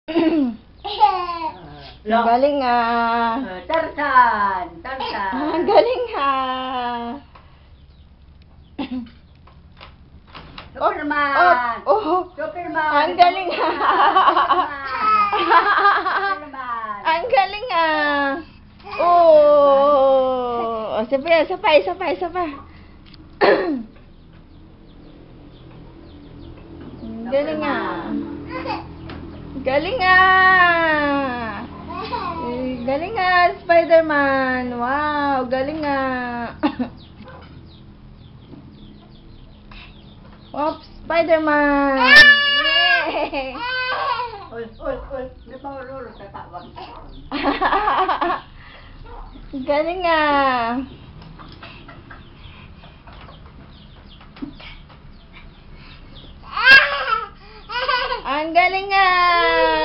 Ang galing ah. Tarzan! Tarzan! Ang galing ah. Superman! Oh, Superman! ang galing ah. Superman! Ang galing ah. Oh, sabay, sabay, sabay, sabay. Ang galing ah. Galing ah. Galing ah, Spider-Man. Wow, galing ah. Oops, Spider-Man. Yay! Uy, uy, uy! May paulo sa tawag. Galing ah. Ang galing ah.